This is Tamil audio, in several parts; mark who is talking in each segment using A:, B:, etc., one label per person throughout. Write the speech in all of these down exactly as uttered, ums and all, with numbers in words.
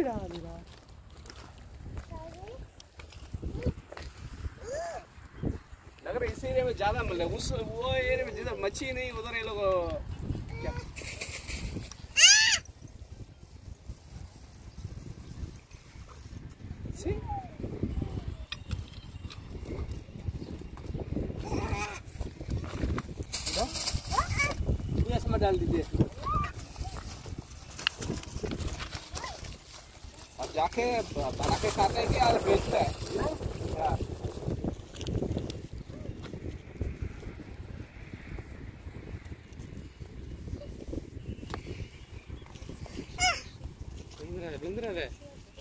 A: फिशடா அதுடா नगर इस एरिया में ज्यादा मिल रहा है उस वो एरिया में जिधर मच्छी नहीं उधर ये लोग क्या सी ये इसमें डाल दीजिए और जाके बना के खाते हैं क्या बेचते हैं விழுந்துறாதே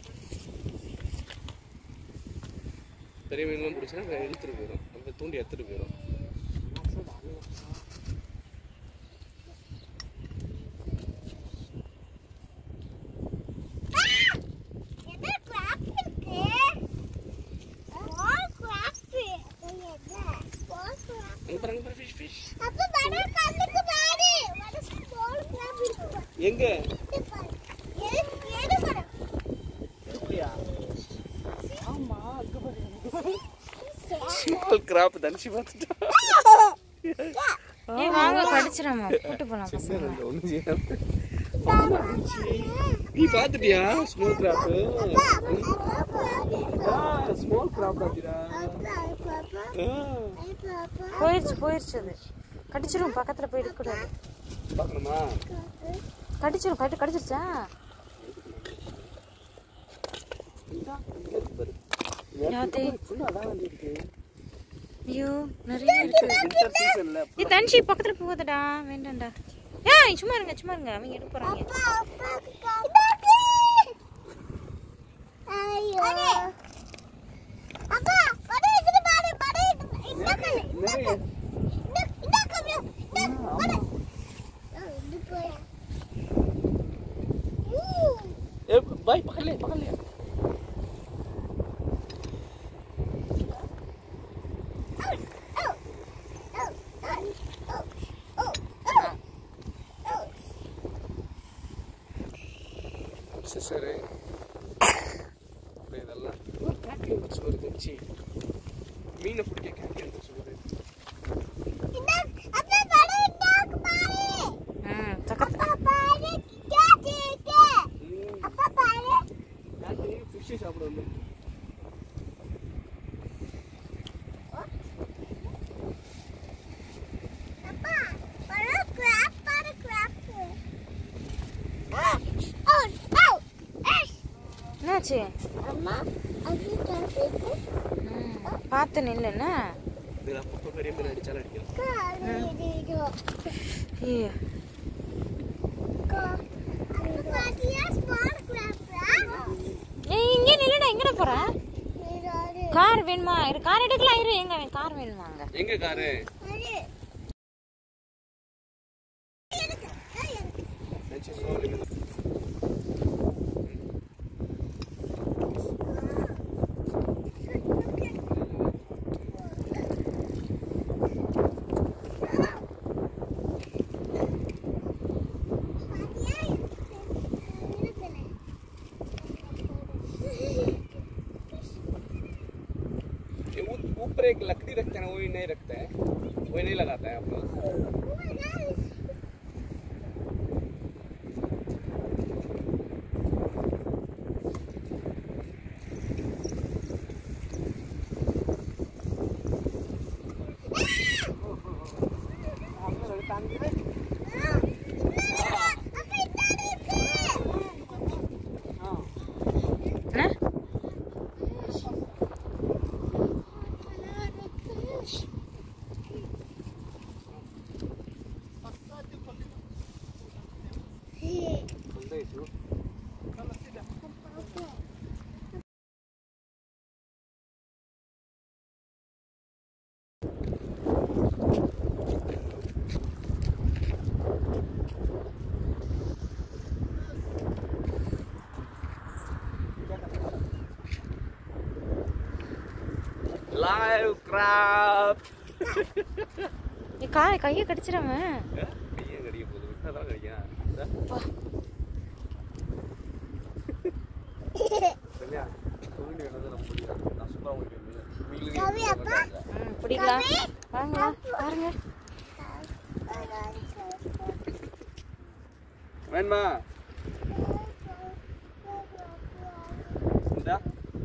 A: பெரிய மீன்லாம் பிடிச்சா இழுத்துட்டு போயிடும் நம்ம தூண்டி எடுத்துட்டு போயிடும் எங்க small crab dan si பார்த்துட்டா
B: ஏய் வாங்க கடிச்சிரமா கூட்டி போலாம் பசங்க
A: நீ பாத்துட்டியா small crab small crab பாத்தியா
B: போயிடுச்சு போயிடுச்சு அது கடிச்சிரும் பக்கத்துல போய் இருக்க கூடாது
A: பார்க்கணுமா
B: கடிச்சிரும் கடி கடிச்சிருச்சா யாதே ஐயோ நிறைய இருக்கு
A: வின்டர் சீசன்ல
B: நீ தன்ஷி பக்கத்துல போகாதடா வேண்டாம்டா ஏய் சும்மா இருங்க சும்மா இருங்க அவங்க எடுக்க போறாங்க
C: ஐயோ அப்பா படை இது பாரு படை இந்த கல்ல இந்த கல்ல இந்த கல்ல படை இது போய்
A: ए भाई पकड़ ले पकड़ ले सरे இதெல்லாம் காக்கி வந்து சொல்லுச்சு மீனை பிடிக்க காக்கி வந்து சொல்லுது
C: இந்த அப்பா படை டாக் பாரு
B: ம் தக்கத்த
C: அப்பா பாரு கேக்கே அப்பா பாரு
A: காக்கி ஃபிஷ் சாப்பிடுது
C: அப்பா படை கிராப் பாரு கிராப் ஓ ஓ எஸ்
B: என்னாச்சு
C: அம்மா அது கிராப்
B: ம் பார்த்து நில்லுன்னா
A: இதெல்லாம் பப்ப பெரிய மீன் அடிச்சால அடிக்கும்
C: காலிடிடோ
B: ஐயோ
C: கா அது பாத்தியா ஸ்மால் கிராப்
B: ஏய் இங்க நில்லுடா எங்கடா போற
C: நீராரு
B: கார் வேணுமா இரு கார் எடுக்கலாம் இரு எங்க கார் வேணுமா அங்க
A: எங்க காரு
C: அரே
A: நெச்சி சோலி ऊपर एक लकड़ी रखते हैं ना वही नहीं रखते हैं वही नहीं लगाता है आप लोग live crab
B: நீ காலை கையை கடிச்சிராம
A: கையை கடிக்க போகுது விட்டாதான் கடிக்கும் சரியா தூங்கி வேணது நம்ம பிடிக்கலாம் நான் சூப்பராக உங்களுக்கு
C: கவி அப்பா
B: ம் பிடிக்கலாம் வாங்க பாருங்க
A: வேணுமா இந்தா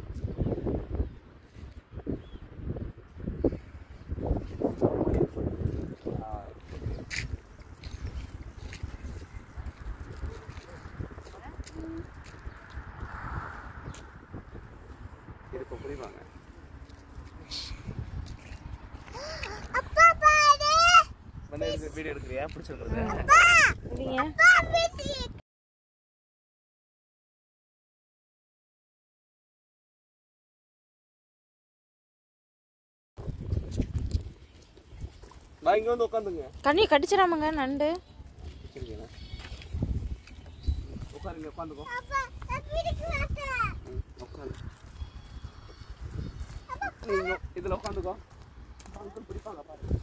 A: இருப்ப புரியுவாங்க
C: அப்பா பாரு
A: வந்து வீடியோ எடுக்கிறியா பிடிச்சிருக்கிறது
B: பிடிங்க
A: நான் இங்க வந்து உட்காந்துங்க
B: கண்ணி கடிச்சிடாமங்க நண்டு
A: சரிங்களா உட்காருங்க உட்காந்துக்கோ
C: அப்பா நான் பிடிக்க மாட்டேன்
A: உட்காந்து நீங்க இதுல உட்காந்துக்கோ அங்கிள் பிடிப்பாங்க பாரு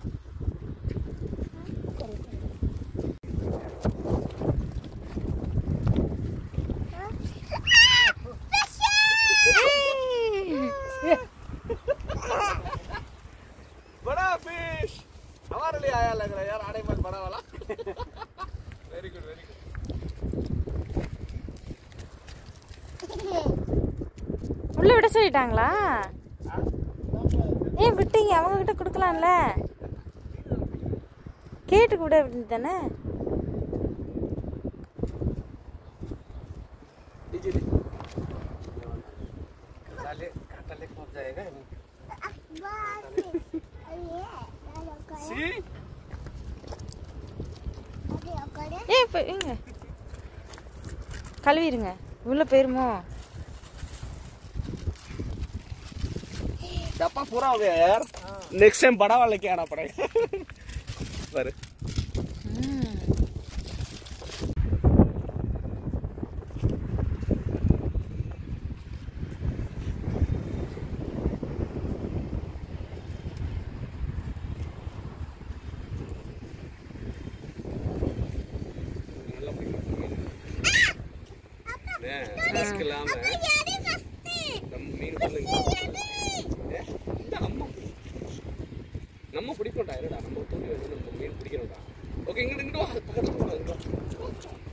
A: बड़ा फिश हमारे लिए आया लग रहा है यार आने मत बड़ा वाला वेरी गुड वेरी गुड
B: உள்ள விட சொல்லிட்டாங்களா ஏன் விட்டீங்க அவங்க கிட்ட கொடுக்கலாம்ல கேட்டு கூட தானே
A: काटले काटले कूद जाएगा
C: அப்பா அய்யே நான் உட்கார
A: सी
C: அது உட்கார
B: ஏ இங்க கழுவிடுங்க உள்ள போயிருமோ
A: डब्बा पूरा हो गया यार नेक्स्ट टाइम बड़ा वाला लेके आना पड़ेगा पर रिस्क लाम है
C: யாரே மஸ்தி
A: நம்ம மீன் பண்ணுங்க இந்த அம்மா நம்ம பிடிக்கோண்டா இருடா நம்ம தூக்கி வந்து நம்ம மீன் பிடிக்கிறோம்டா ஓகே இங்க இங்க வா பக்கத்துல வா